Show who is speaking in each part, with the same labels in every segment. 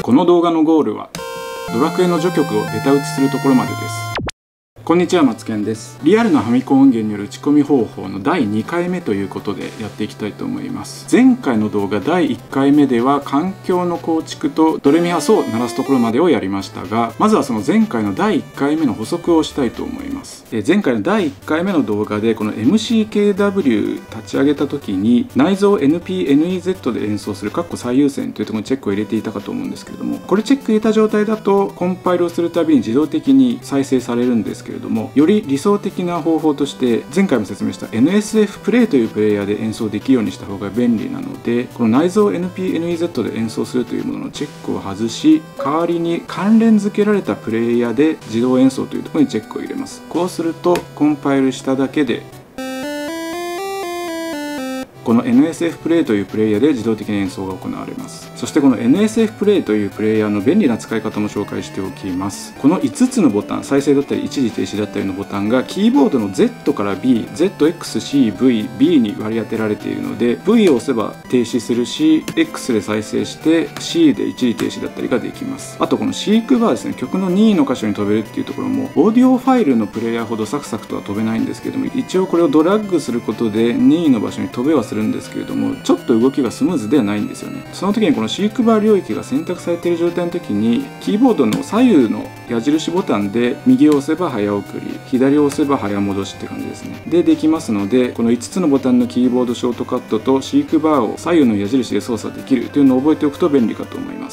Speaker 1: この動画のゴールはドラクエの序曲をベタ打ちするところまでです。こんにちは、マツケンです。リアルなファミコン音源による打ち込み方法の第2回目ということでやっていきたいと思います。前回の動画第1回目では環境の構築とドレミファソを鳴らすところまでをやりましたが、まずはその前回の第1回目の補足をしたいと思います。前回の第1回目の動画でこの MCKW 立ち上げた時に内蔵 NPNEZ で演奏する最優先というところにチェックを入れていたかと思うんですけれども、これチェック入れた状態だとコンパイルをするたびに自動的に再生されるんですけれども、より理想的な方法として前回も説明した NSF プレイというプレイヤーで演奏できるようにした方が便利なので、この内蔵 NPNEZ で演奏するというもののチェックを外し、代わりに関連付けられたプレイヤーで自動演奏というところにチェックを入れます。こうするとコンパイルしただけでこの NSF プレイというプレイヤーで自動的に演奏が行われます。そしてこの NSF プレイというプレイヤーの便利な使い方も紹介しておきます。この5つのボタン、再生だったり一時停止だったりのボタンがキーボードの Z から B、ZXCV、B に割り当てられているので、 V を押せば停止するし、 X で再生して C で一時停止だったりができます。あとこのシークバーですね、曲の任意の箇所に飛べるっていうところもオーディオファイルのプレイヤーほどサクサクとは飛べないんですけども、一応これをドラッグすることで任意の場所に飛べはするんですけれども、ちょっと動きがスムーズではないんですよね。その時にこのシークバー領域が選択されている状態の時に、キーボードの左右の矢印ボタンで右を押せば早送り、左を押せば早戻しって感じですね。できますので、この5つのボタンのキーボードショートカットとシークバーを左右の矢印で操作できるというのを覚えておくと便利かと思います。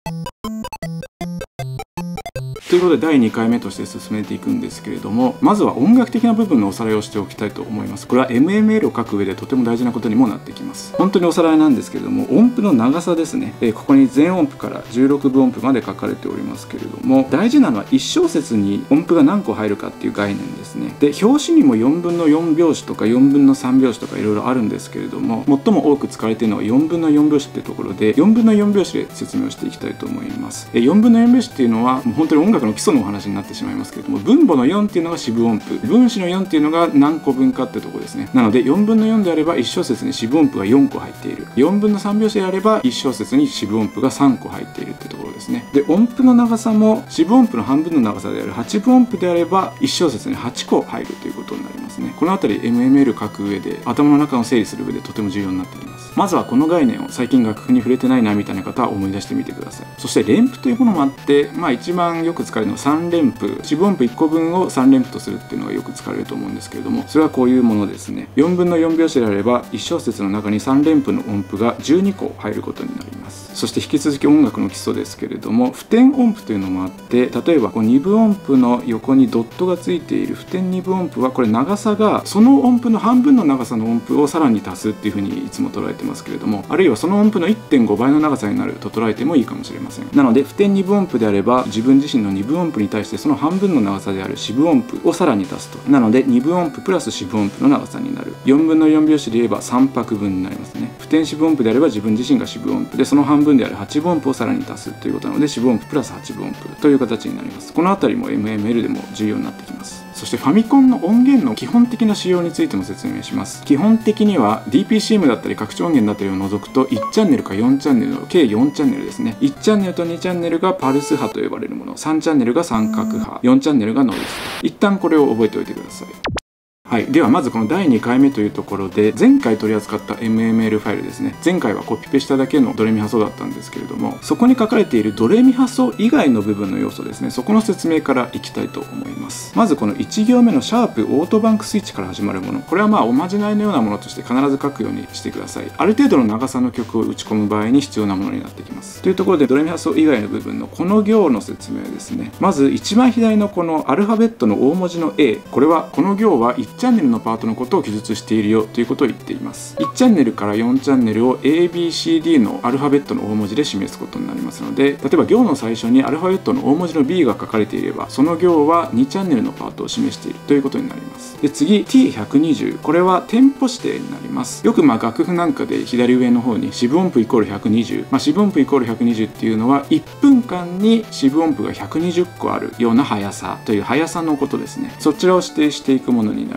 Speaker 1: ということで第2回目として進めていくんですけれども、まずは音楽的な部分のおさらいをしておきたいと思います。これは MML を書く上でとても大事なことにもなってきます。本当におさらいなんですけれども、音符の長さですね。ここに全音符から16分音符まで書かれておりますけれども、大事なのは1小節に音符が何個入るかっていう概念ですね。で、表紙にも4分の4拍子とか4分の3拍子とかいろいろあるんですけれども、最も多く使われているのは4分の4拍子っていうところで、4分の4拍子で説明をしていきたいと思います。4分の4拍子っていうのはもう本当に音楽の基礎のお話になってしまいますけれども、分母の4っていうのが四分音符、分子の4っていうのが何個分かってとこですね。なので4分の4であれば1小節に四分音符が4個入っている、4分の3拍子であれば1小節に四分音符が3個入っているってところですね。で、音符の長さも四分音符の半分の長さである8分音符であれば1小節に8個入るということになりますね。この辺り MML 書く上で頭の中を整理する上でとても重要になってきます。まずはこの概念を最近楽譜に触れてないなみたいな方は思い出してみてください。そして連符というものもあって、一番よく使われるのは3連符、四分音符1個分を3連符とするっていうのがよく使われると思うんですけれども、それはこういうものですね。4分の4拍子であれば1小節の中に3連符の音符が12個入ることになります。そして引き続き音楽の基礎ですけれども、付点音符というのもあって、例えばこう2分音符の横にドットがついている付点2分音符は、これ長さがその音符の半分の長さの音符をさらに足すっていうふうにいつも捉えてますけれども、あるいはその音符の 1.5 倍の長さになると捉えてもいいかもしれません。なので付点2分音符であれば自分自身の2分音符に対してその半分の長さである四分音符をさらに足すと。なので2分音符プラス四分音符の長さになる。4分の4拍子で言えば3拍分になりますね。付点四分音符であれば自分自身が四分音符で、その半分である8分音符をさらに足すということなので、四分音符プラス8分音符という形になります。このあたりも MML でも重要になってきます。そしてファミコンの音源の基本的な仕様についても説明します。基本的には DPCM だったり拡張音源だったりを除くと1チャンネルか4チャンネルの計4チャンネルですね。1チャンネルと2チャンネルがパルス波と呼ばれるもの、3チャンネルが三角波、4チャンネルがノイズ。一旦これを覚えておいてください。はい、ではまずこの第2回目というところで、前回取り扱った MML ファイルですね。前回はコピペしただけのドレミファソだったんですけれども、そこに書かれているドレミファソ以外の部分の要素ですね、そこの説明からいきたいと思います。まずこの1行目のシャープオートバンクスイッチから始まるもの、これはおまじないのようなものとして必ず書くようにしてください。ある程度の長さの曲を打ち込む場合に必要なものになってきます。というところでドレミファソ以外の部分のこの行の説明ですね。まず一番左のこのアルファベットの大文字の A、これはこの行は1チャンネルのパートのことを記述しているよということを言っています。1チャンネルから4チャンネルを ABCD のアルファベットの大文字で示すことになりますので、例えば行の最初にアルファベットの大文字の B が書かれていれば、その行は2チャンネルのパートを示しているということになります。で、次 T120、これはテンポ指定になります。よく楽譜なんかで左上の方に四分音符イコール120、四分音符イコール120っていうのは1分間に四分音符が120個あるような速さという速さのことですね。そちらを指定していくものになります。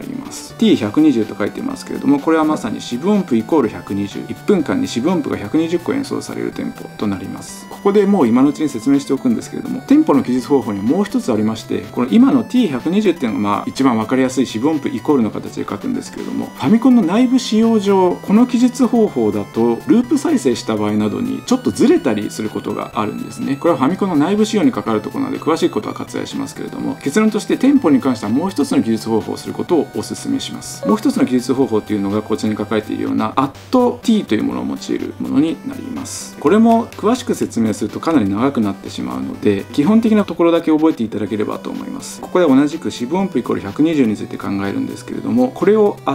Speaker 1: ります。 T120 と書いてますけれども、これはまさに四分音符イコール120、1分間に四分音符が120個演奏されるテンポとなります。ここでもう今のうちに説明しておくんですけれども、テンポの記述方法にもう一つありまして、この今の T120 っていうのが一番分かりやすい四分音符イコールの形で書くんですけれども、ファミコンの内部仕様上、この記述方法だとループ再生した場合などにちょっとずれたりすることがあるんですね。これはファミコンの内部仕様に関わるところなので詳しいことは割愛しますけれども、結論としてテンポに関してはもう一つの記述方法をすることをお勧めします。もう一つの記述方法というのがこちらに書かれているような @t というものを用いるものになります。これも詳しく説明するとかなり長くなってしまうので、基本的なところだけ覚えていただければと思います。ここで同じく四分音符イコール120について考えるんですけれども、これを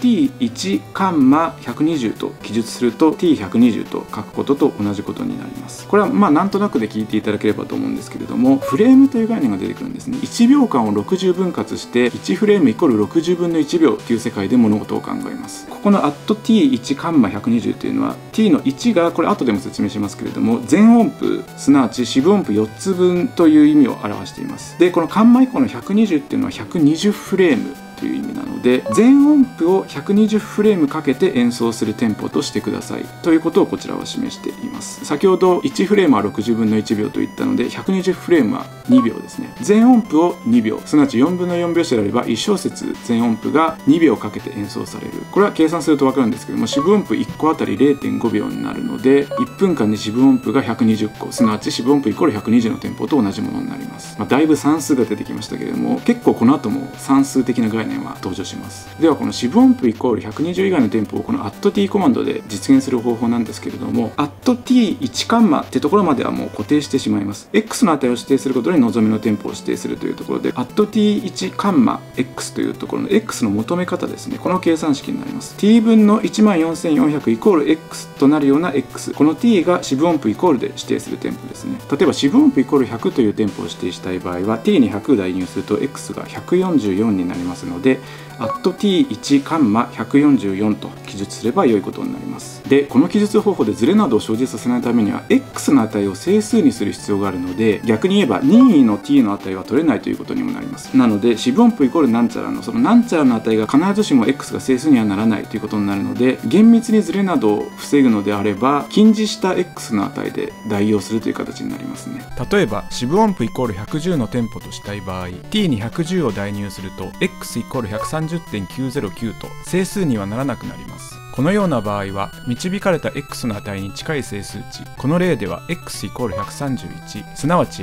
Speaker 1: @t1 カンマ120と記述すると T120 と書くことと同じことになります。これはなんとなくで聞いていただければと思うんですけれども、フレームという概念が出てくるんですね。1秒間を60分割して1フレームイコール60分の1秒という世界で物事を考えます。ここの @t1 カンマ120というのは t の1が、これ後でも説明しますけれども、全音符すなわち四分音符4つ分という意味を表しています。でこのカンマ以降の120っていうのは120フレームという意味なので、全音符を120フレームかけて演奏するテンポとしてくださいということをこちらは示しています。先ほど1フレームは60分の1秒と言ったので、120フレームは2秒ですね。全音符を2秒、すなわち4分の4拍子であれば1小節全音符が2秒かけて演奏される。これは計算すると分かるんですけども、四分音符1個あたり 0.5 秒になるので、1分間に四分音符が120個、すなわち四分音符イコール120のテンポと同じものになります。だいぶ算数が出てきましたけれども、結構この後も算数的な概念は登場します。ではこの四分音符イコール120以外のテンポをこの @t コマンドで実現する方法なんですけれども、@t1 カンマってところまではもう固定してしまいます。x の値を指定することで望みのテンポを指定するというところで、@t1 カンマ x というところの x の求め方ですね。この計算式になります。t 分の14400イコール x となるような x、 この t が四分音符イコールで指定するテンポですね。例えば四分音符イコール100というテンポを指定したい場合は t に100代入すると x が144になりますので、@t1 カンマ144と記述すれば良いことになります。でこの記述方法でズレなどを生じさせないためには x の値を整数にする必要があるので、逆に言えば任意の t の値は取れないということにもなります。なので四分音符イコールなんちゃらのそのなんちゃらの値が必ずしも x が整数にはならないということになるので、厳密にズレなどを防ぐのであれば近似した x の値で代用するという形になりますね。
Speaker 2: 例えば四分音符イコール110のテンポとしたい場合、 t に110を代入すると x イコール130.909 と整数にはならなくなります。このような場合は導かれた x の値に近い整数値、この例では x イコール131、すなわち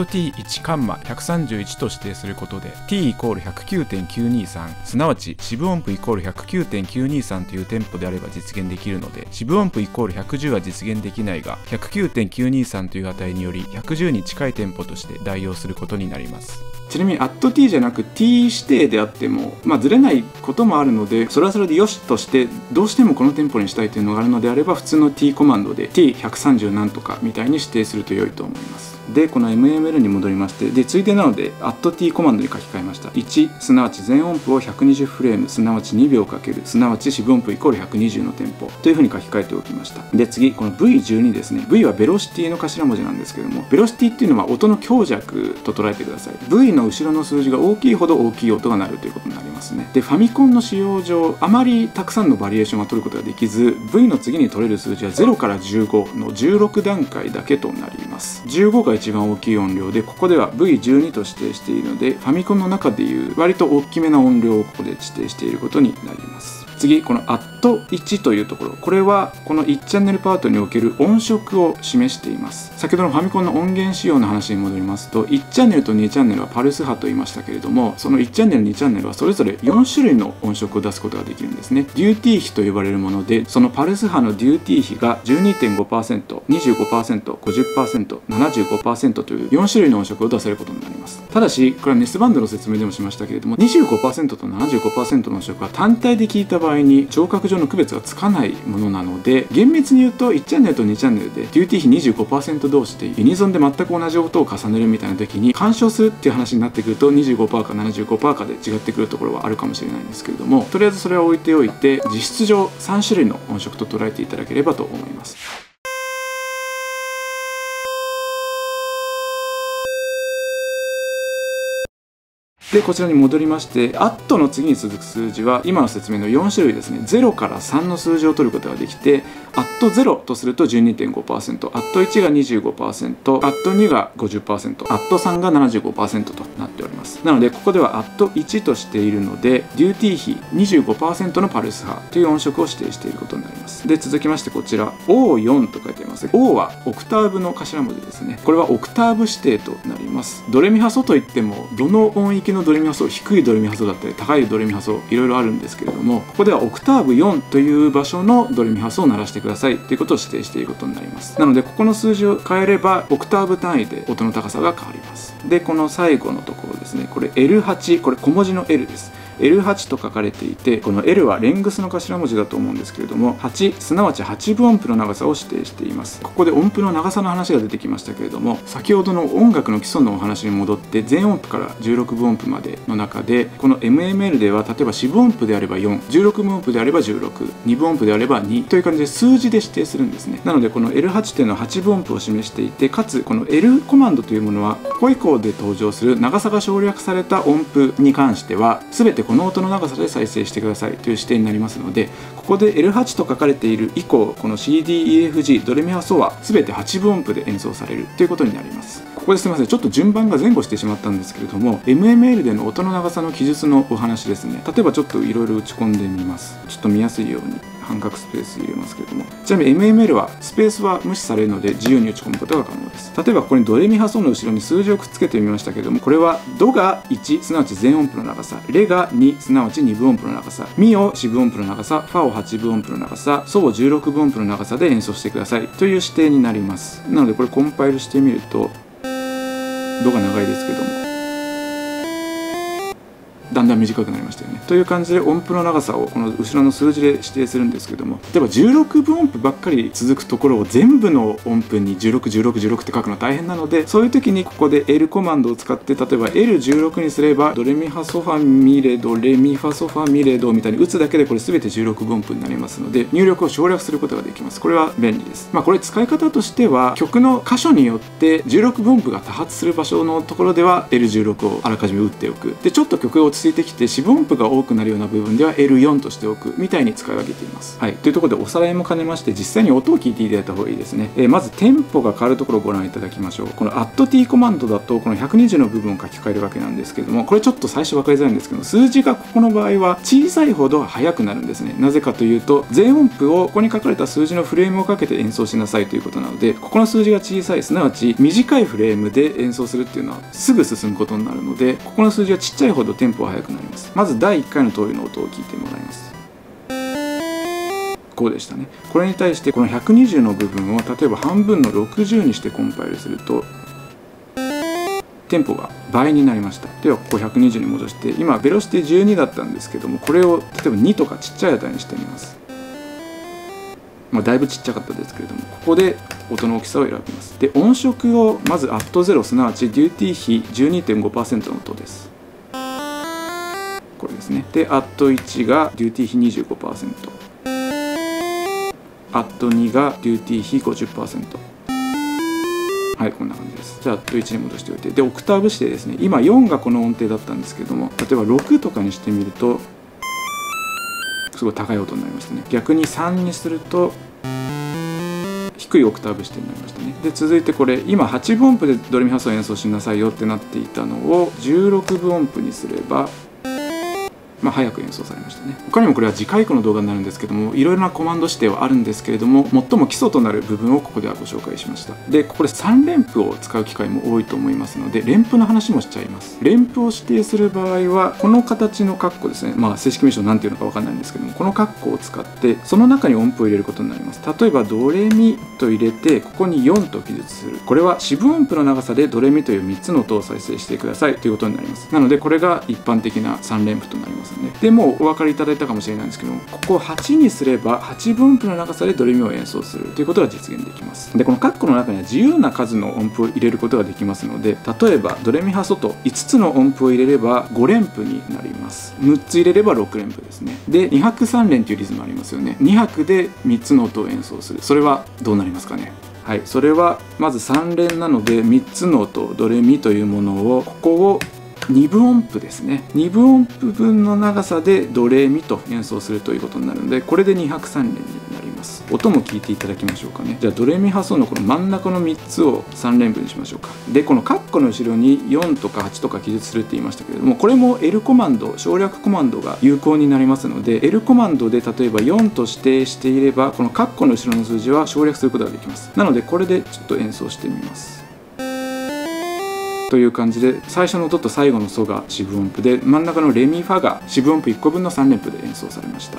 Speaker 2: @t1 カンマ131と指定することで t イコール 109.923、 すなわち四分音符イコール 109.923 というテンポであれば実現できるので、四分音符イコール110は実現できないが 109.923 という値により110に近いテンポとして代用することになります。
Speaker 1: ちなみに @t じゃなく t 指定であっても、ずれないこともあるので、それはそれでよしとして、どうしてもこのテンポにしたいというのがあるのであれば、普通の t コマンドで t130 なんとかみたいに指定すると良いと思います。でこの MML に戻りまして、でついでなので @t コマンドに書き換えました。1、すなわち全音符を120フレーム、すなわち2秒かける、すなわち四分音符イコール120のテンポというふうに書き換えておきました。で次、この V12 ですね。V はベロシティの頭文字なんですけども、ベロシティっていうのは音の強弱と捉えてください。V の後ろの数字が大きいほど大きい音が鳴るということになりますね。でファミコンの使用上、あまりたくさんのバリエーションは取ることができず、 V の次に取れる数字は0から15の16段階だけとなります。15が一番大きい音量で、ここでは V12 と指定しているので、ファミコンの中でいう割と大きめな音量をここで指定していることになります。次、この @1 というところ、これはこの1チャンネルパートにおける音色を示しています。先ほどのファミコンの音源仕様の話に戻りますと、1チャンネルと2チャンネルはパルス波と言いましたけれども、その1チャンネル2チャンネルはそれぞれ4種類の音色を出すことができるんですね。デューティー比と呼ばれるもので、そのパルス波のデューティー比が 12.5%、25%、50%、75% という4種類の音色を出せることになります。ただしこれはネスバンドの説明でもしましたけれども、 25% と 75% の音色は単体で聞いた場合に聴覚上の区別がつかないものなので、厳密に言うと1チャンネルと2チャンネルでデューティー比 25% 同士でユニゾンで全く同じ音を重ねるみたいな時に干渉するっていう話になってくると 25% か 75% かで違ってくるところはあるかもしれないんですけれども、とりあえずそれは置いておいて、実質上3種類の音色と捉えていただければと思います。 でこちらに戻りまして、アットの次に続く数字は今の説明の4種類ですね、0から3の数字を取ることができて、アット0とすると 12.5%、アット1が 25%、アット2が 50%、アット3が 75% となっております。なのでここではアット1としているので、デューティー比 25% のパルス波という音色を指定していることになります。で続きましてこちら O4 と書いてあります。 O はオクターブの頭文字ですね。これはオクターブ指定となります。ドレミファソといっても、どの音域のドレミファソ、低いドレミファソだったり高いドレミファソ、いろいろあるんですけれども、ここではオクターブ4という場所のドレミファソを鳴らしてくださいということを指定していることになります。なのでここの数字を変えればオクターブ単位で音の高さが変わります。でこの最後のところですね、これ L8、 これ小文字の L です。L8 と書かれていて、この L はレングスの頭文字だと思うんですけれども、8すなわち8分音符の長さを指定しています。ここで音符の長さの話が出てきましたけれども、先ほどの音楽の基礎のお話に戻って、全音符から16分音符までの中で、この MML では例えば4分音符であれば4、16分音符であれば16、2分音符であれば2という感じで数字で指定するんですね。なのでこの L8 というのは8分音符を示していて、かつこの L コマンドというものはここ以降で登場する長さが省略された音符に関しては全てこの音の長さで再生してくださいという指定になりますので、ここで L8 と書かれている以降、この CDEFG ドレミファソは全て8分音符で演奏されるということになります。ここですみません、ちょっと順番が前後してしまったんですけれども、 MML での音の長さの記述のお話ですね。例えばちょっといろいろ打ち込んでみます。ちょっと見やすいように半角スペース入れますけれども、ちなみに MML はスペースは無視されるので自由に打ち込むことが可能です。例えばここにドレミファソの後ろに数字をくっつけてみましたけれども、これはドが1すなわち全音符の長さ、レが2すなわち2分音符の長さ、ミを4分音符の長さ、ファを8分音符の長さ、ソを16分音符の長さで演奏してくださいという指定になります。なのでこれコンパイルしてみると、ドが長いですけどもだんだん短くなりましたよね。という感じで音符の長さをこの後ろの数字で指定するんですけども、例えば16分音符ばっかり続くところを全部の音符に161616って書くの大変なので、そういう時にここで L コマンドを使って、例えば L16 にすればドレミファソファミレドレミファソファミレドみたいに打つだけでこれ全て16分音符になりますので、入力を省略することができます。これは便利です。これ使い方としては、曲の箇所によって16分音符が多発する場所のところでは L16 をあらかじめ打っておく。でちょっと曲が落ち着いてきて4分音符が多くなるような部分では L4 としておくみたいに使い分けています。はい、というところでおさらいも兼ねまして、実際に音を聞いていただいた方がいいですね。まずテンポが変わるところをご覧いただきましょう。この @t コマンドだとこの120の部分を書き換えるわけなんですけども、これちょっと最初分かりづらいんですけど、数字がここの場合は小さいほど速くなるんですね。なぜかというと、全音符をここに書かれた数字のフレームをかけて演奏しなさいということなので、ここの数字が小さい、すなわち短いフレームで演奏するっていうのはすぐ進むことになるので、ここの数字がちっちゃいほどテンポは速くなります。まず第1回の通りの音を聞いてもらいます。こうでしたね。これに対してこの120の部分を例えば半分の60にしてコンパイルするとテンポが倍になりました。ではここ120に戻して、今ベロシティ12だったんですけども、これを例えば2とかちっちゃい値にしてみます。だいぶちっちゃかったですけれども、ここで音の大きさを選びます。で音色をまず @0 すなわちデューティー比 12.5% の音です。これですね。で@1 がデューティー比 25%、@2 がデューティー比 50%。はい、こんな感じです。じゃあ1に戻しておいて、でオクターブ指定ですね。今4がこの音程だったんですけども、例えば6とかにしてみるとすごい高い音になりましたね。逆に3にすると低いオクターブ指定になりましたね。で続いてこれ今8分音符でドレミファソを演奏しなさいよってなっていたのを16分音符にすれば早く演奏されましたね。他にもこれは次回以降の動画になるんですけども、いろいろなコマンド指定はあるんですけれども、最も基礎となる部分をここではご紹介しました。でここで3連符を使う機会も多いと思いますので、連符の話もしちゃいます。連符を指定する場合はこの形の括弧ですね。正式名称なんていうのか分かんないんですけども、この括弧を使ってその中に音符を入れることになります。例えばドレミと入れて、ここに4と記述する。これは4分音符の長さでドレミという3つの音を再生してくださいということになります。なのでこれが一般的な3連符となります。でもうお分かりいただいたかもしれないんですけども、ここを8にすれば8分音符の長さでドレミを演奏するということが実現できます。でこの括弧の中には自由な数の音符を入れることができますので、例えばドレミファソと5つの音符を入れれば5連符になります。6つ入れれば6連符ですね。で2拍3連というリズムありますよね。2拍で3つの音を演奏する。それはどうなりますかね。はい、それはまず3連なので3つの音ドレミというものをここを 2分音符ですね。2分音符分の長さでドレミと演奏するということになるので、これで2拍3連になります。音も聞いていただきましょうかね。じゃあドレミファソのこの真ん中の3つを3連符にしましょうか。でこのカッコの後ろに4とか8とか記述するって言いましたけれども、これも L コマンド、省略コマンドが有効になりますので、 L コマンドで例えば4と指定していれば、このカッコの後ろの数字は省略することができます。なのでこれでちょっと演奏してみます。という感じで、最初のドと最後のソが四分音符で、真ん中のレミファが四分音符1個分の3連符で演奏されました。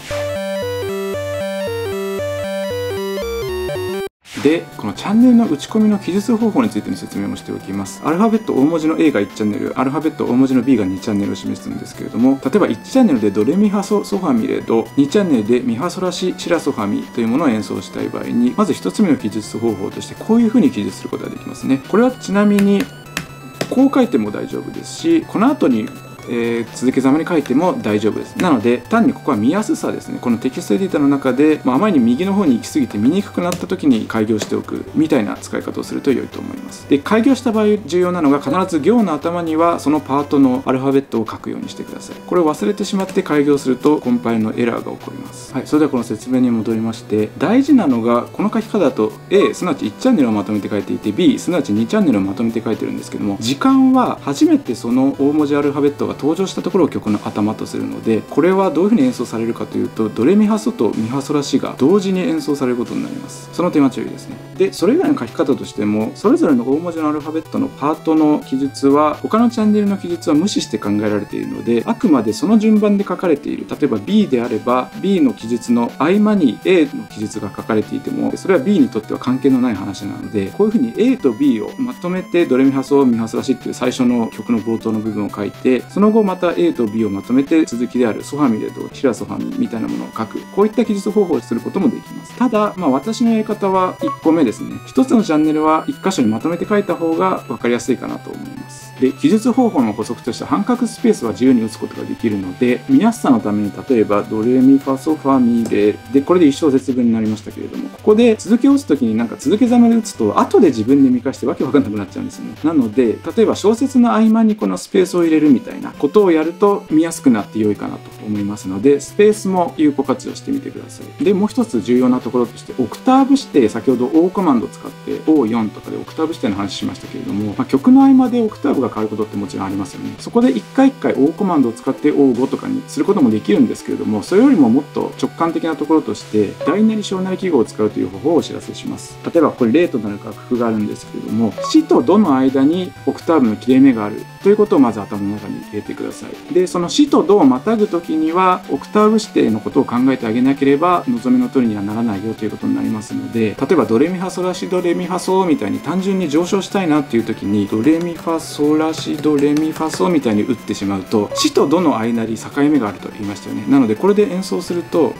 Speaker 1: でこのチャンネルの打ち込みの記述方法についての説明をしておきます。アルファベット大文字の A が1チャンネル、アルファベット大文字の B が2チャンネルを示すんですけれども、例えば1チャンネルでドレミファソソファミレド、2チャンネルでミファソラシシラソファミというものを演奏したい場合に、まず1つ目の記述方法としてこういうふうに記述することができますね。これはちなみにこう書いても大丈夫ですし、この後に続けざまに書いても大丈夫です。なので単にここは見やすさですね。このテキストエディターの中で、あまりに右の方に行き過ぎて見にくくなった時に開業しておくみたいな使い方をすると良いと思います。で開業した場合重要なのが、必ず行の頭にはそのパートのアルファベットを書くようにしてください。これを忘れてしまって開業するとコンパイルのエラーが起こります。はい、それではこの説明に戻りまして、大事なのがこの書き方だと A すなわち1チャンネルをまとめて書いていて、 B すなわち2チャンネルをまとめて書いてるんですけども、時間は初めてその大文字アルファベットが登場したところを曲の頭とするので、これはどういうふうに演奏されるかというと、ドレミファソとミファソラシが同時に演奏されることになります。その点は注意ですね。でそれ以外の書き方としても、それぞれの大文字のアルファベットのパートの記述は他のチャンネルの記述は無視して考えられているので、あくまでその順番で書かれている。例えば B であれば B の記述の合間に A の記述が書かれていても、それは B にとっては関係のない話なので、こういうふうに A と B をまとめてドレミファソミファソラシっていう最初の曲の冒頭の部分を書いて、その後また A と B をまとめて続きであるソファミレド、シラソファミみたいなものを書く、こういった記述方法をすることもできます。ただ、私のやり方は1個目ですね。1つのチャンネルは1箇所にまとめて書いた方が分かりやすいかなと思います。で記述方法の補足として半角スペースは自由に打つことができるので、見やすさのために例えばドレミファソファミレで、これで1小節分になりましたけれども、ここで続けを打つときに続けざまで打つと後で自分で見返してわけわかんなくなっちゃうんですよね。なので例えば小節の合間にこのスペースを入れるみたいなことをやると見やすくなって良いかなと思いますので、スペースも有効活用してみてください。でもう一つ重要なところとして、オクターブ指定、先ほど O コマンドを使って O4 とかでオクターブ指定の話しましたけれども、曲の合間でオクターブが変わることってもちろんありますよね。そこで一回一回 O コマンドを使って O5 とかにすることもできるんですけれども、それよりももっと直感的なところとして大なり小なり記号を使うという方法をお知らせします。例えばこれ例となる楽譜があるんですけれども、シとドの間にオクターブの切れ目があるということをまず頭の中に入れてください。でそのシとドをまたぐ時にはオクターブ指定のことを考えてあげなければ望みの通りにはならないよということになりますので、例えばドレミファソラシドレミファソみたいに単純に上昇したいなっていう時にドレミファソラシドレミファソみたいに打ってしまうと、シとドの間に境目があると言いましたよね。なのでこれで演奏すると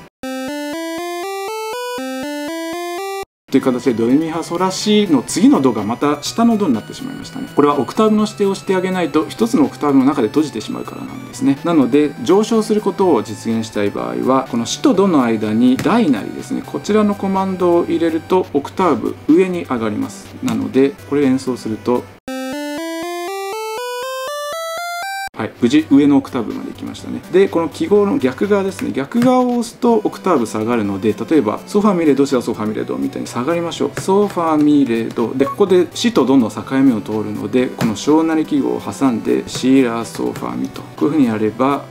Speaker 1: という形でドレミファソラシの次のドがまた下のドになってしまいましたね。これはオクターブの指定をしてあげないと一つのオクターブの中で閉じてしまうからなんですね。なので上昇することを実現したい場合は、このシとドの間に大なりですね、こちらのコマンドを入れるとオクターブ上に上がります。なのでこれを演奏すると無事上のオクターブまで行きましたね。でこの記号の逆側ですね、逆側を押すとオクターブ下がるので、例えばソファミレドシラソファミレドみたいに下がりましょう。ソファミレドでここでシとドの境目を通るので、この小なり記号を挟んでシラソファミとこういうふうにやれば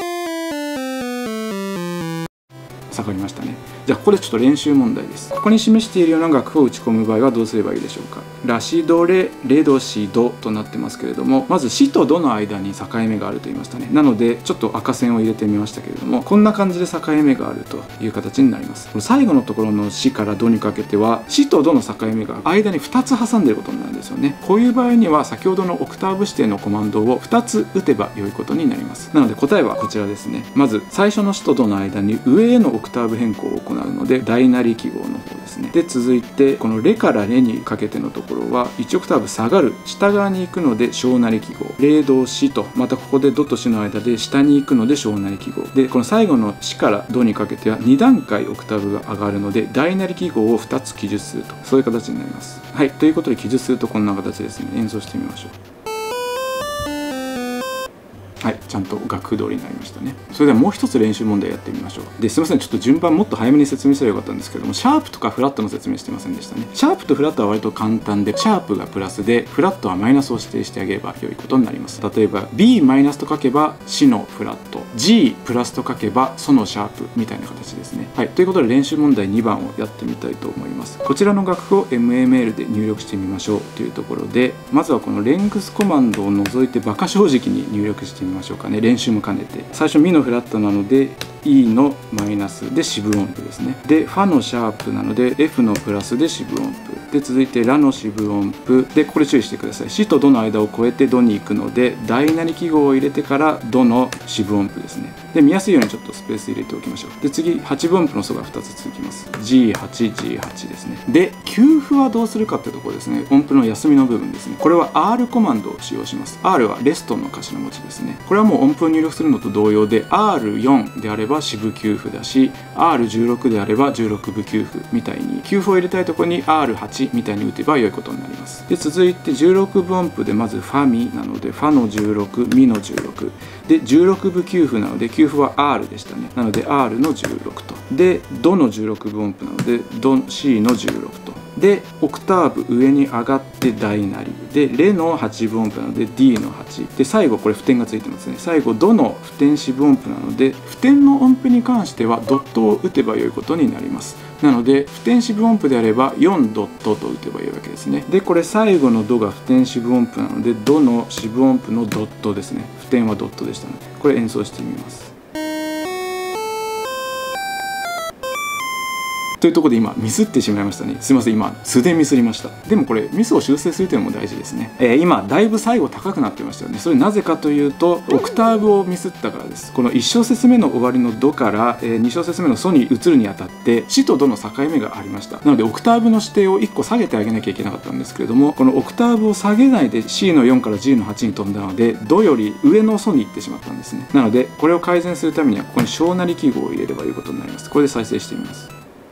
Speaker 1: 下がりましたね。じゃあここでちょっと練習問題です。ここに示しているような楽譜を打ち込む場合はどうすればいいでしょうか。ラシドレレドシドとなってますけれども、まずシとドの間に境目があると言いましたね。なのでちょっと赤線を入れてみましたけれども、こんな感じで境目があるという形になります。この最後のところのシからドにかけてはシとドの境目が間に2つ挟んでいることになるんですよね。こういう場合には先ほどのオクターブ指定のコマンドを2つ打てば良いことになります。なので答えはこちらですね。まず最初のシとドの間に上へのオクターブ変更を行うので大なり記号の方ですね。で続いてこのレからレにかけてのところは1オクターブ下がる下側に行くので小なり記号、レドシとまたここでドとシの間で下に行くので小なり記号で、この最後のシからドにかけては2段階オクターブが上がるので大なり記号を2つ記述すると、そういう形になります。はい、ということで記述するとこんな形ですね。演奏してみましょう。 はい、ちゃんと楽譜通りになりましたね。それではもう一つ練習問題やってみましょう。ですいません、ちょっと順番もっと早めに説明すればよかったんですけども、シャープとかフラットの説明してませんでしたね。シャープとフラットは割と簡単で、シャープがプラスでフラットはマイナスを指定してあげれば良いことになります。例えば B マイナスと書けばシのフラット、 G プラスと書けばソのシャープみたいな形ですね。はい、ということで練習問題2番をやってみたいと思います。こちらの楽譜を MML で入力してみましょうというところで、まずはこのレングスコマンドを除いてバカ正直に入力してみましょうかね。練習も兼ねて、最初ミのフラットなので E のマイナスで四分音符ですね。でファのシャープなので F のプラスで四分音符で、続いてラの四分音符で、これ注意してください。シとドの間を越えてドに行くので大なり記号を入れてからドの四分音符ですね。で見やすいようにちょっとスペース入れておきましょう。で次8分音符の素が2つ続きます。 G8G8 ですね。で給付はどうするかってところですね。音符の休みの部分ですね。これは R コマンドを使用します。 R はレストンの頭文字ですね。これはもう音符を入力するのと同様で R4 であれば四分給付だし R16 であれば16分給付みたいに、給付を入れたいところに R8 みたいに打てば良いことになります。で続いて16分音符でまずファミなのでファの16ミの16で16分給付なので給付は R でしたね。なので R の16と、でドの16分音符なのでド C の16と、でオクターブ上に上がって大なりでレの8分音符なので D の8で、最後これ符点がついてますね。最後ドの符点四分音符なので符点の音符に関してはドットを打てば良いことになります。なので符点四分音符であれば4ドットと打てばいいわけですね。でこれ最後のドが符点四分音符なのでドの四分音符のドットですね。符点はドットでしたのでこれ演奏してみます。というところで今ミスってしまいましたね。すいません、今素でミスりました。でもこれミスを修正するというのも大事ですね。今だいぶ最後高くなってましたよね。それなぜかというとオクターブをミスったからです。この1小節目の終わりのドから、2小節目のソに移るにあたってシとドの境目がありました。なのでオクターブの指定を1個下げてあげなきゃいけなかったんですけれども、このオクターブを下げないで C の4から G の8に飛んだのでドより上のソに行ってしまったんですね。なのでこれを改善するためにはここに小なり記号を入れればいいことになります。これで再生してみます。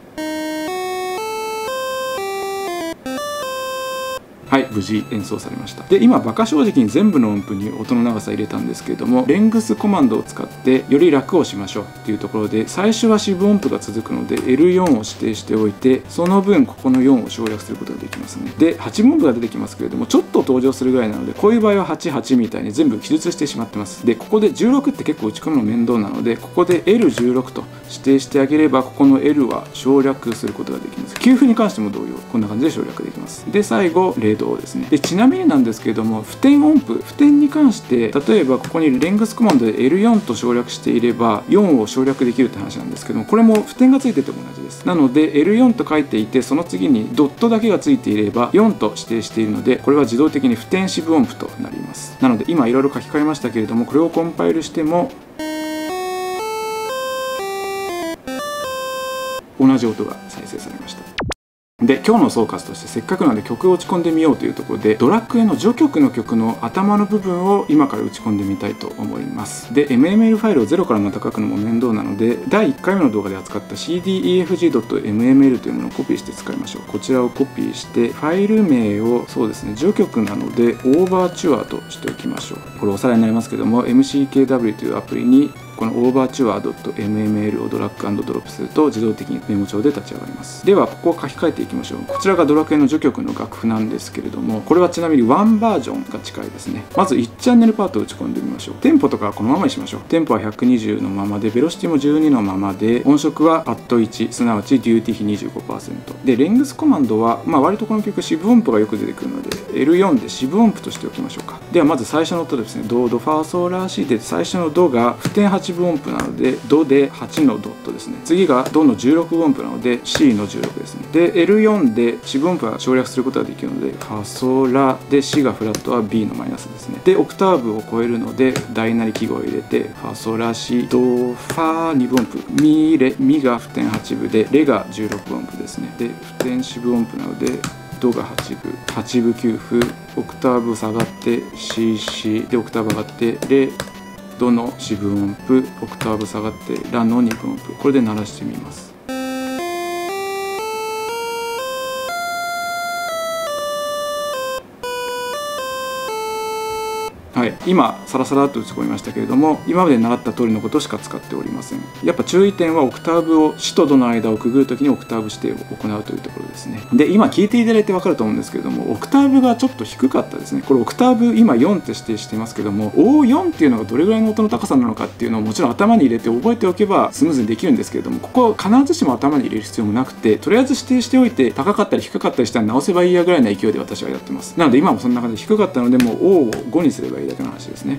Speaker 1: はい、無事演奏されました。で今バカ正直に全部の音符に音の長さ入れたんですけれども、レングスコマンドを使ってより楽をしましょうっていうところで、最初は四分音符が続くので L4 を指定しておいて、その分ここの4を省略することができますね。で8分音符が出てきますけれども、ちょっと登場するぐらいなので、こういう場合は88みたいに全部記述してしまってます。でここで16って結構打ち込むの面倒なので、ここで L16 と指定してあげればここの L は省略することができます。給付に関しても同様こんな感じで省略できます。で最後0度ですね。でちなみになんですけれども、符点音符、符点に関して例えばここにレングスコマンドで L4 と省略していれば4を省略できるって話なんですけども、これも符点がついてても同じです。なので L4 と書いていて、その次にドットだけがついていれば4と指定しているので、これは自動的に符点四分音符となります。なので今いろいろ書き換えましたけれども、これをコンパイルしても同じ音が再生されました。で今日の総括として、せっかくなので曲を打ち込んでみようというところで、ドラクエの序曲の曲の頭の部分を今から打ち込んでみたいと思います。で MML ファイルをゼロからまた書くのも面倒なので、第1回目の動画で扱った cdefg.mml というものをコピーして使いましょう。こちらをコピーしてファイル名をそうですね、序曲なのでオーバーチュアとしておきましょう。これおさらいになりますけども、 MCKW というアプリにこのオーバーチュア .mml をドラッグ&ドロップすると自動的にメモ帳で立ち上がります。ではここを書き換えていきましょう。こちらがドラクエの序曲の楽譜なんですけれども、これはちなみに1バージョンが近いですね。まず1チャンネルパートを打ち込んでみましょう。テンポとかはこのままにしましょう。テンポは120のままで、ベロシティも12のままで、音色はパッド1、すなわちデューティ比 25% で、レングスコマンドは割とこの曲四分音符がよく出てくるので L4 で四分音符としておきましょうか。ではまず最初の音ですね。ドドファソラシで、最初のドが符点8分音符なのでドで8のドットですね。次がドの16分音符なので C の16ですね。で L4 で四分音符は省略することができるので、ファソラで C がフラットは B のマイナスですね。でオクターブを超えるので大なり記号を入れて、ファソラシドファ2分音符、ミレミが符点8分でレが16分音符ですね。で符点四分音符なのでドが8分、8分9分、オクターブ下がって CC でオクターブ上がってレドの四分音符、オクターブ下がってラの2分音符、これで鳴らしてみます。 はい、今サラサラっと打ち込みましたけれども、今まで習った通りのことしか使っておりません。やっぱ注意点はオクターブをシとドの間をくぐるときにオクターブ指定を行うというところですね。で、今聞いていただいて分かると思うんですけれども、オクターブがちょっと低かったですね。これオクターブ今4って指定していますけども、O4 っていうのがどれぐらいの音の高さなのかっていうのをもちろん頭に入れて覚えておけばスムーズにできるんですけれども、ここは必ずしも頭に入れる必要もなくて、とりあえず指定しておいて高かったり低かったりしたら直せばいいやぐらいの勢いで私はやってます。なので今もそんな感じで低かったので、もう O を5にすればいいだけの話ですね。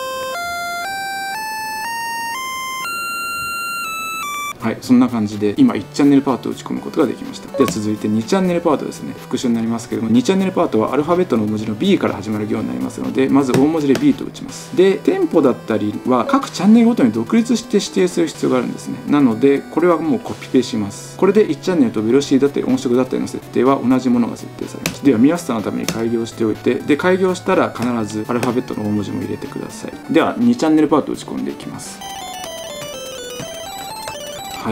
Speaker 1: はい、そんな感じで今1チャンネルパートを打ち込むことができました。では続いて2チャンネルパートですね。復習になりますけども、2チャンネルパートはアルファベットの文字の B から始まる行になりますので、まず大文字で B と打ちます。で、テンポだったりは各チャンネルごとに独立して指定する必要があるんですね。なのでこれはもうコピペします。これで1チャンネルとベロシティだったり音色だったりの設定は同じものが設定されます。では見やすさのために開業しておいて、で開業したら必ずアルファベットの大文字も入れてください。では2チャンネルパートを打ち込んでいきます。はい、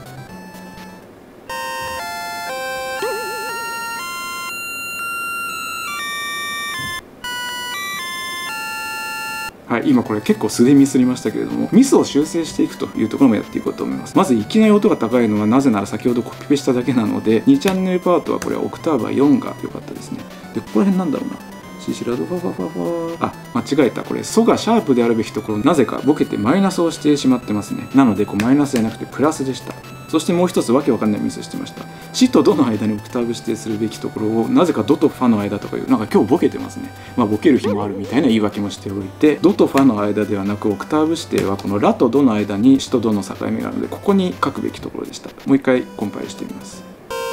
Speaker 1: はい、今これ結構素でミスりましたけれども、ミスを修正していくというところもやっていこうと思います。まずいきなり音が高いのはなぜなら先ほどコピペしただけなので、2チャンネルパートはこれはオクターブは4が良かったですね。で、ここら辺なんだろうな。シシラドファファファファ、あ、間違えた。これソがシャープであるべきところ、なぜかボケてマイナスをしてしまってますね。なのでマイナスじゃなくてプラスでした。そしてもう一つわけわかんないミスしてました。シとドの間にオクターブ指定するべきところをなぜかドとファの間とかいう、なんか今日ボケてますね。まあボケる日もあるみたいな言い訳もしておいて、ドとファの間ではなくオクターブ指定はこのラとドの間にシとドの境目があるので、ここに書くべきところでした。もう一回コンパイルしてみます。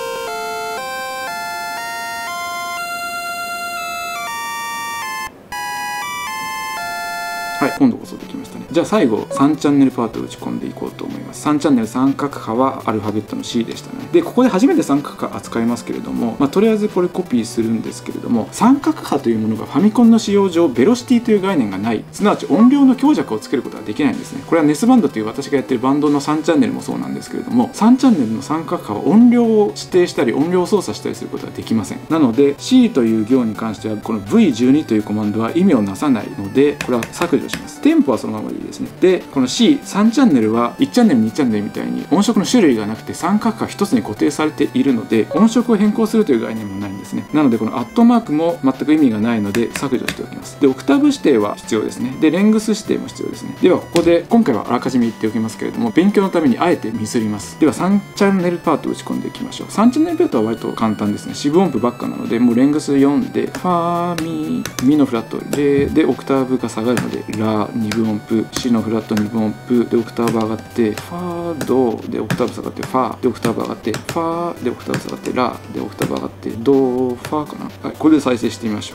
Speaker 1: はい、今度こそできましたね。じゃあ最後3チャンネルパートを打ち込んでいこうと思います。3チャンネル三角波はアルファベットの C でしたね。で、ここで初めて三角波扱いますけれども、とりあえずこれコピーするんですけれども、三角波というものがファミコンの使用上ベロシティという概念がない、すなわち音量の強弱をつけることができないんですね。これはネスバンドという私がやっているバンドの3チャンネルもそうなんですけれども、3チャンネルの三角波は音量を指定したり音量を操作したりすることができません。なので C という行に関してはこの V12 というコマンドは意味をなさないので、これは削除します。テンポはそのままでいいですね。で、この C3 チャンネルは1チャンネル2チャンネルみたいに音色の種類がなくて三角波1つに固定されているので、音色を変更するという概念もないんですね。なのでこのアットマークも全く意味がないので削除しておきます。で、オクターブ指定は必要ですね。で、レングス指定も必要ですね。ではここで今回はあらかじめ言っておきますけれども、勉強のためにあえてミスります。では3チャンネルパートを打ち込んでいきましょう。3チャンネルパートは割と簡単ですね。四分音符ばっかなので、もうレングス4でファミのフラットレでオクターブが下がるのでラ2分音符、シのフラット2分音符でオクターブ上がってファドでオクターブ下がってファでオクターブ上がってファでオクターブ下がってラでオクターブ上がってドファかな。はい、これで再生してみましょ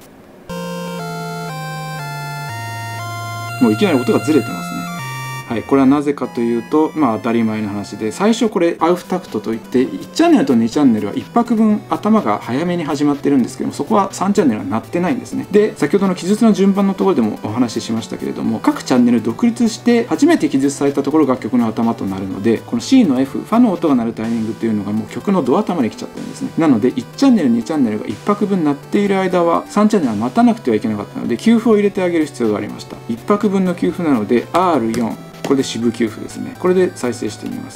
Speaker 1: う。もういきなり音がずれてますね。はい、これはなぜかというと、当たり前の話で、最初これアウフタクトといって1チャンネルと2チャンネルは1拍分頭が早めに始まってるんですけども、そこは3チャンネルは鳴ってないんですね。で、先ほどの記述の順番のところでもお話ししましたけれども、各チャンネル独立して初めて記述されたところが曲の頭となるので、この C の F ファの音が鳴るタイミングっていうのがもう曲のド頭に来ちゃってるんですね。なので1チャンネル2チャンネルが1拍分鳴っている間は3チャンネルは待たなくてはいけなかったので、給付を入れてあげる必要がありました。1拍分の給付なので R4、これで四分給付ですね。これで再生してみます。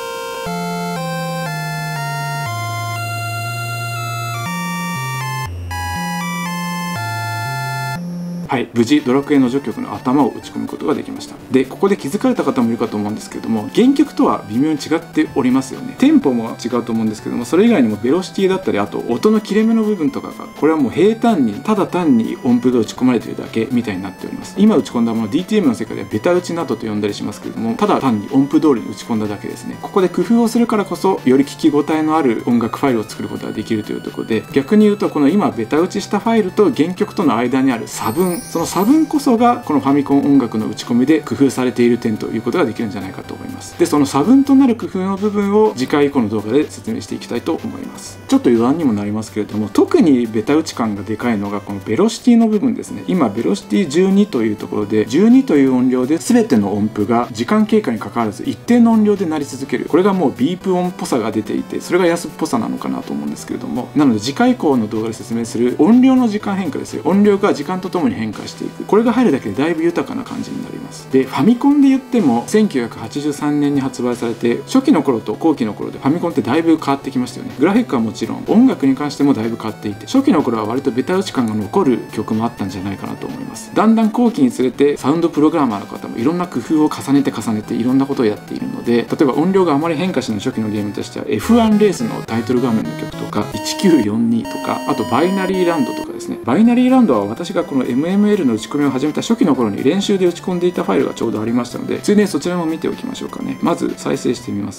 Speaker 1: はい、無事ドラクエの序曲の頭を打ち込むことができました。で、ここで気づかれた方もいるかと思うんですけれども、原曲とは微妙に違っておりますよね。テンポも違うと思うんですけども、それ以外にもベロシティだったり、あと音の切れ目の部分とかが、これはもう平坦にただ単に音符が打ち込まれているだけみたいになっております。今打ち込んだもの DTM の世界ではベタ打ちなどと呼んだりしますけれども、ただ単に音符通りに打ち込んだだけですね。ここで工夫をするからこそより聞き応えのある音楽ファイルを作ることができるというところで、逆に言うとこの今ベタ打ちしたファイルと原曲との間にある差分、その差分こそがこのファミコン音楽の打ち込みで工夫されている点ということができるんじゃないかと思います。で、その差分となる工夫の部分を次回以降の動画で説明していきたいと思います。ちょっと余談にもなりますけれども、特にベタ打ち感がでかいのがこのベロシティの部分ですね。今ベロシティ12というところで、12という音量で全ての音符が時間経過にかかわらず一定の音量で鳴り続ける。これがもうビープ音っぽさが出ていて、それが安っぽさなのかなと思うんですけれども、なので次回以降の動画で説明する音量の時間変化ですよ。音量が時間とともに変変化していく、これが入るだけでだいぶ豊かな感じになります。でファミコンで言っても1983年に発売されて、初期の頃と後期の頃でファミコンってだいぶ変わってきましたよね。グラフィックはもちろん音楽に関してもだいぶ変わっていて、初期の頃は割とベタ打ち感が残る曲もあったんじゃないかなと思います。だんだん後期につれてサウンドプログラマーの方もいろんな工夫を重ねていろんなことをやっているので、例えば音量があまり変化しない初期のゲームとしては F1 レースのタイトル画面の曲とか1942とか、あとバイナリーランドとかですね。バイナリーランドは私がこの MML の打ち込みを始めた初期の頃に練習で打ち込んでいたファイルがちょうどありましたので、ついでにそちらも見ておきましょうかね。まず再生してみます。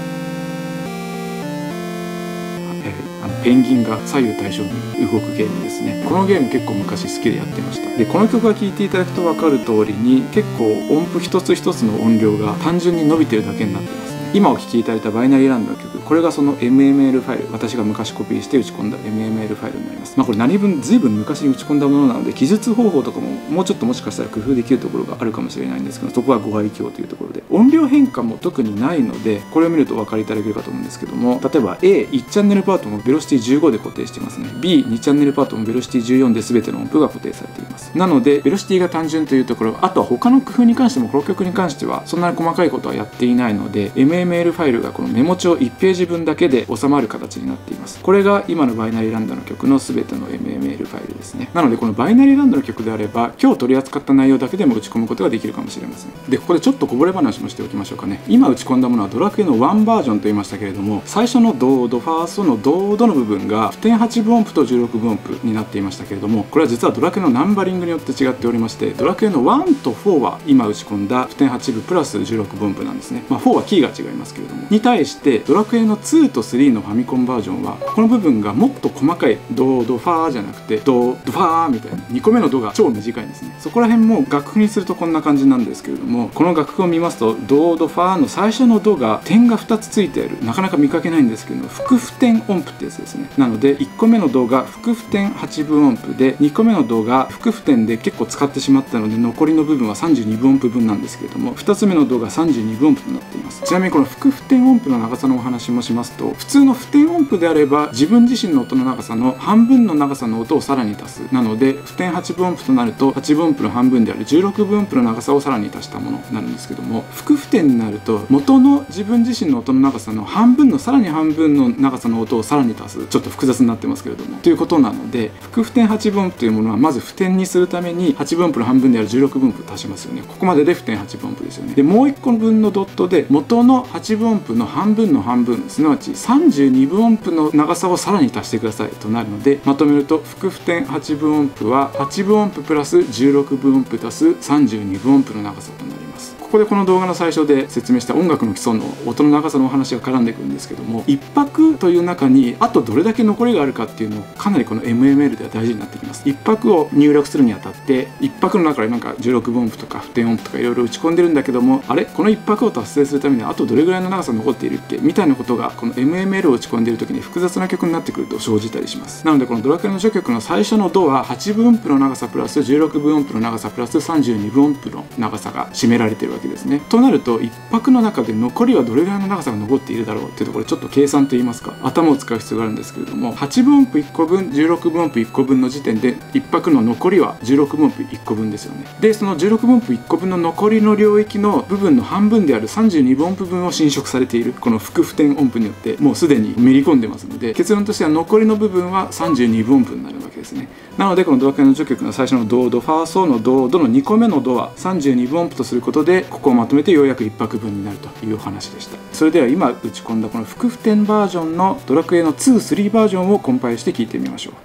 Speaker 1: ペンギンが左右対称に動くゲームですね。このゲーム結構昔好きでやってました。でこの曲が聴いていただくと分かる通りに、結構音符一つ一つの音量が単純に伸びてるだけになってますね。今お聴きいただいたバイナリーランドの曲、これがその MML ファイル、私が昔コピーして打ち込んだ MML ファイルになります。これ何分随分昔に打ち込んだものなので、記述方法とかももうちょっともしかしたら工夫できるところがあるかもしれないんですけど、そこはご愛嬌というところで、音量変化も特にないので、これを見るとお分かりいただけるかと思うんですけども、例えば A1 チャンネルパートもベロシティ15で固定してますね。 B2 チャンネルパートもベロシティ14で全ての音符が固定されています。なのでベロシティが単純というところ、あとは他の工夫に関してもこの曲に関してはそんなに細かいことはやっていないので、 MML ファイルがこのメモ帳1ページ分だけで収まる形になっています。これが今のバイナリーランドの曲の全ての MML ファイルですね。なのでこのバイナリーランドの曲であれば、今日取り扱った内容だけでも打ち込むことができるかもしれません。でここでちょっとこぼれ話もしておきましょうかね。今打ち込んだものはドラクエの1バージョンと言いましたけれども、最初のドファーストのドの部分が 普天8分音符と16分音符になっていましたけれども、これは実はドラクエのナンバリングによって違っておりまして、ドラクエの1と4は今打ち込んだ普天8分プラス16分音符なんですね。4はキーが違いますけれども、に対してドラクエの2と3のファミコンバージョンはこの部分がもっと細かいドファーじゃなくてドファーみたいな2個目のドが超短いんですね。そこら辺も楽譜にするとこんな感じなんですけれども、この楽譜を見ますとドファーの最初のドが点が2つついている、なかなか見かけないんですけど、副普天音符ってやつですね。なので1個目のドが副普天8分音符で、2個目のドが副普天で結構使ってしまったので残りの部分は32分音符分なんですけれども、2つ目のドが32分音符となっています。ちなみにこの副普天音符の長さのお話もしますと、普通の普天音符であれば自分自身の音の長さの半分の長さの音をさらに足す。なので普天8分音符となると8分音符の半分である16分音符の長さをさらに足したものになるんですけども、副普天になると元の自分自身の音の長さの半分のさらに半分の長さの音をさらに足す、ちょっと複雑になってますけれどもということなので、副普天8分音符というものはまず普天にするために8分音符の半分である16分音符足しますよね。ここまでで普天8分音符ですよね。でもう1個分のドットで元の8分音符の半分の半分、すなわち32分音符の長さをさらに足してくださいとなるので、まとめると副普天8分音符は8分音符プラス16分音符足す32分音符の長さとなります。ここでこの動画の最初で説明した音楽の基礎の音の長さのお話が絡んでくるんですけども、1拍という中にあとどれだけ残りがあるかっていうのをかなりこの MML では大事になってきます。1拍を入力するにあたって1拍の中でなんか16分音符とか普天音符とかいろいろ打ち込んでるんだけども、あれこの1拍を達成するためにあとどれぐらいの長さ残っているっけみたいなことがこの MML を打ち込んでいる時に複雑な曲になってくると生じたりします。なのでこのドラクエの初曲の最初のドは8分音符の長さプラス16分音符の長さプラス32分音符の長さが占められているわけですね。となると1拍の中で残りはどれぐらいの長さが残っているだろうっていうところでちょっと計算といいますか頭を使う必要があるんですけれども、8分音符1個分16分音符1個分の時点で1拍の残りは16分音符1個分ですよね。でその16分音符1個分の残りの領域の部分の半分である32分音符分を侵食されているこの副普天音符によってもうすでにめり込んでますので、結論としては残りの部分は32分音符になるわけですね。なのでこのドラクエの序曲の最初のドファーソのドの2個目のドは32分音符とすることで、ここをまとめてようやく1拍分になるというお話でした。それでは今打ち込んだこの副普天バージョンのドラクエの2、3バージョンをコンパイルして聴いてみましょう。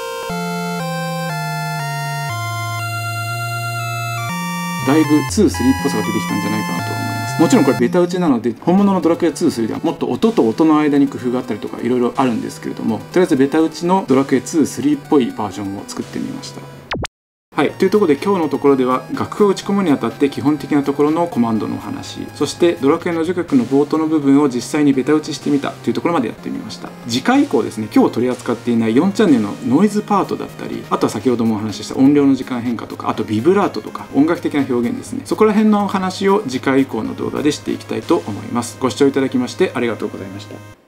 Speaker 1: だいぶ2、3っぽさが出てきたんじゃないかなと思います。もちろんこれベタ打ちなので本物のドラクエ2、3ではもっと音と音の間に工夫があったりとかいろいろあるんですけれども、とりあえずベタ打ちのドラクエ2、3っぽいバージョンを作ってみました。はい、というところで今日のところでは楽譜を打ち込むにあたって基本的なところのコマンドのお話、そしてドラクエの序曲の冒頭の部分を実際にベタ打ちしてみたというところまでやってみました。次回以降ですね、今日取り扱っていない4チャンネルのノイズパートだったり、あとは先ほどもお話しした音量の時間変化とか、あとビブラートとか音楽的な表現ですね、そこら辺のお話を次回以降の動画でしていきたいと思います。ご視聴いただきましてありがとうございました。